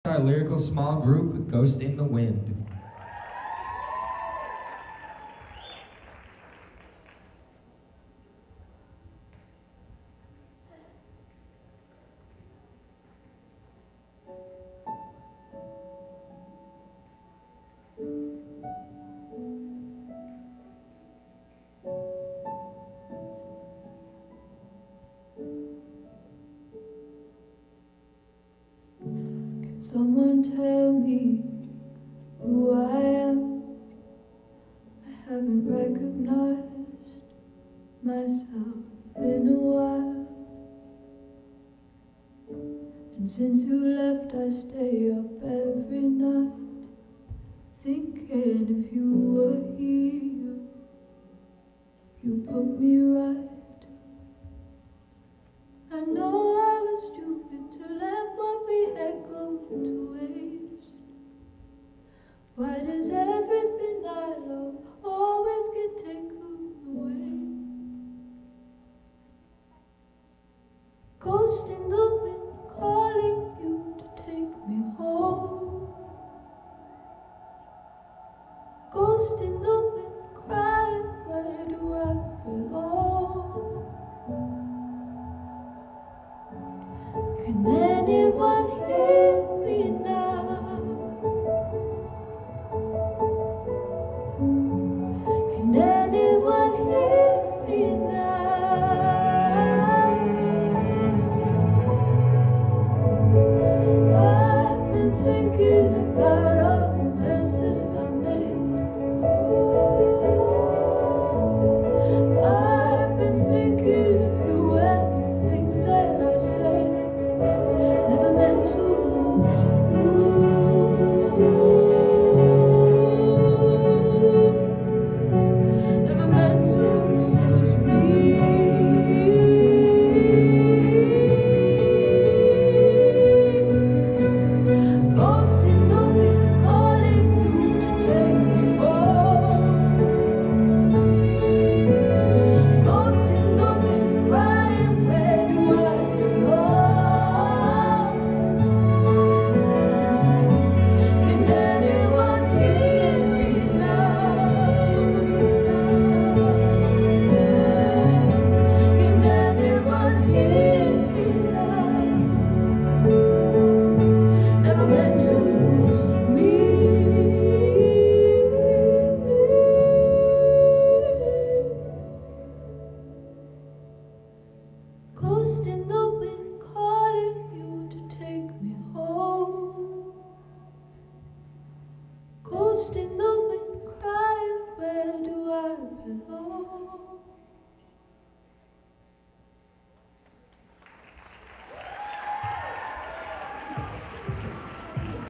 our lyrical small group, Ghost in the Wind. Someone tell me who I am. I haven't recognized myself in a while. And since you left, I stay up every night, thinking if you were here, you put me right. I know I was stupid to let what we had go to waste. Why does everything I love always get taken away? Ghost in the wind, calling you to take me home. Ghost in the wind, crying, where do I belong? Can anyone hear me now? Can anyone hear me now? I've been thinking about all the mess that I made. I've been thinking of you and the things that I said. Never meant to lose you. Never meant to lose me. Ghost in the wind, calling you to take me home. Ghost in the wind, crying, where do I belong? Can anyone hear me now? Can anyone hear me now? Never meant to lose me. Ghost in the wind, calling you to take me home. Ghost in the